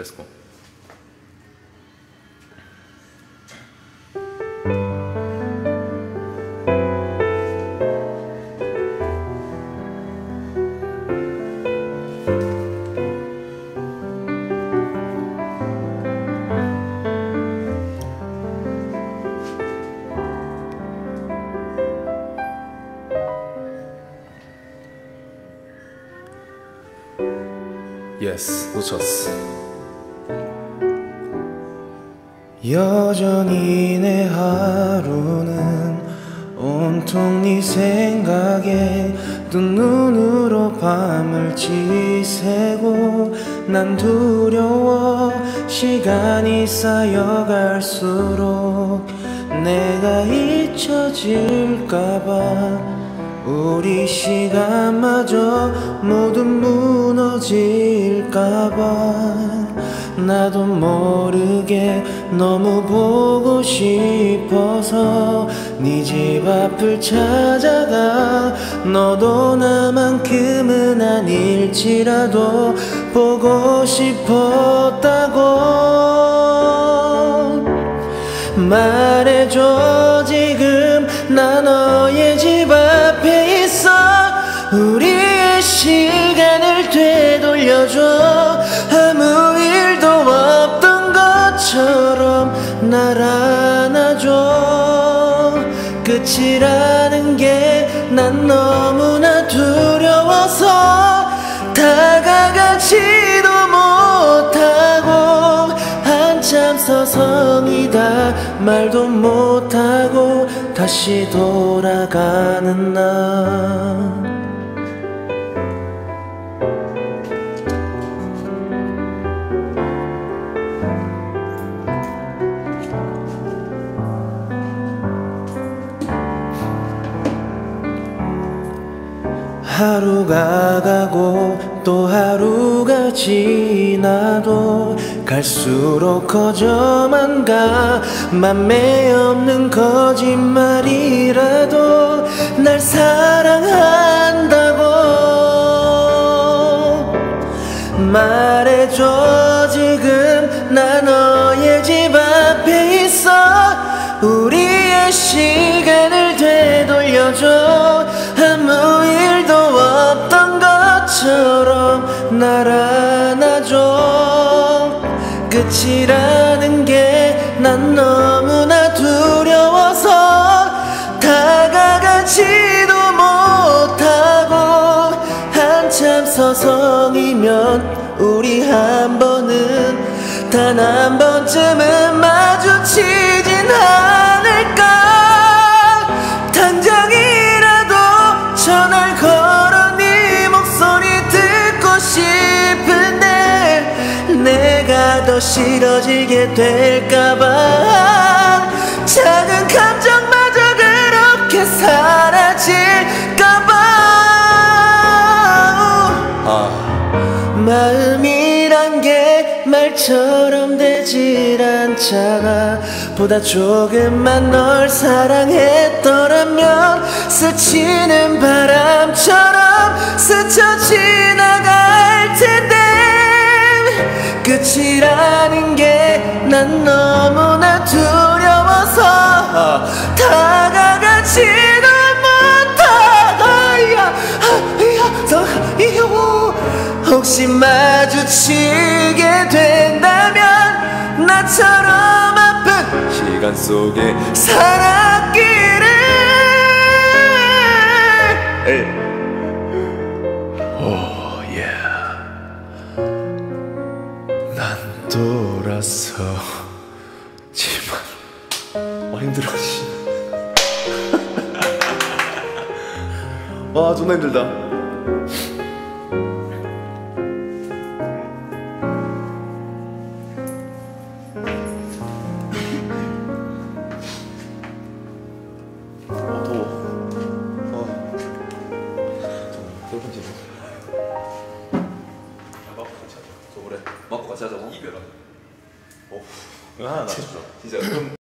렛츠고. 예스, 놓쳤어. 여전히 내 하루는 온통 네 생각에 뜬 눈으로 밤을 지새고 난 두려워 시간이 쌓여갈수록 내가 잊혀질까봐 우리 시간마저 모두 무너질까봐 나도 모르게 너무 보고 싶어서 네 집 앞을 찾아가 너도 나만큼은 아닐지라도 보고 싶었다고 말해줘. 지금 나 너의 집 앞에 있어. 우리의 시간을 되돌려줘. 아무 일도 없던 것처럼 날 안아줘. 끝이라는 게 난 너무나 두려워서 다가가지도 못하고 한참 서성이다 말도 못하고 다시 돌아가는 나. 하루가 가고 또 하루가 지나도 갈수록 커져만 가. 맘에 없는 거짓말이라도 날 사랑한다고 말해줘. 지금 나 너의 집 앞에 있어. 우리의 시간을 되돌려줘. 아무 일도 없던 것처럼 날 안아줘. 끝이라는 게 난 너무나 두려워서 다가가지도 못하고 한참 서성이면 우리 한 번은 단 한 번쯤은 마주치진 않을까. 당장이라도 전화를 걸어 네 목소리 듣고 싶은데 내가 더 싫어지게 될까봐 작은 감정마저 그렇게 사라질까봐. 마음이란 게 말처럼 되질 않잖아. 보다 조금만 널 사랑했더라면 스치는 바람처럼 스쳐 지나갈 텐데 끝이라는 게 난 너무나 두려워서 다가가지도 못하고 혹시 마주치게 된다면 나처럼 아픈 시간 속에 살았기를. 난 돌아서지만 힘들어. 와 존나 힘들다. 마코 같이 하자고? 이별아. 이거 하나 놔주죠. 진짜.